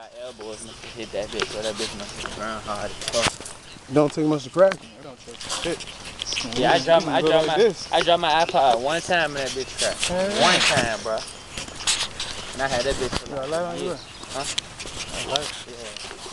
got elbows and hit that bitch, so that bitch must have ground hard as fuck. Don't take much to crack. It don't take shit. Yeah, I dropped my iPod one time and that bitch cracked. One time, bro. And I had that bitch for like years. Huh? Yeah.